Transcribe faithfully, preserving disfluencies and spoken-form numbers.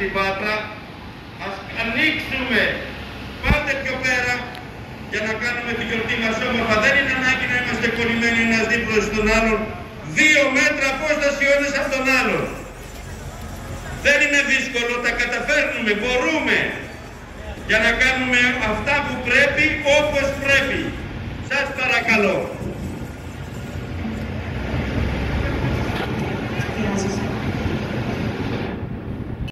στην Πάτρα, ας ανοίξουμε, πάτε πιο πέρα για να κάνουμε τη γιορτή μας όμορφα. Δεν είναι ανάγκη να είμαστε κολλημένοι ένας δίπλος στον άλλον. Δύο μέτρα απόσταση ο ένας από τον άλλον. Δεν είναι δύσκολο, τα καταφέρνουμε, μπορούμε για να κάνουμε αυτά που πρέπει όπως πρέπει. Σας παρακαλώ.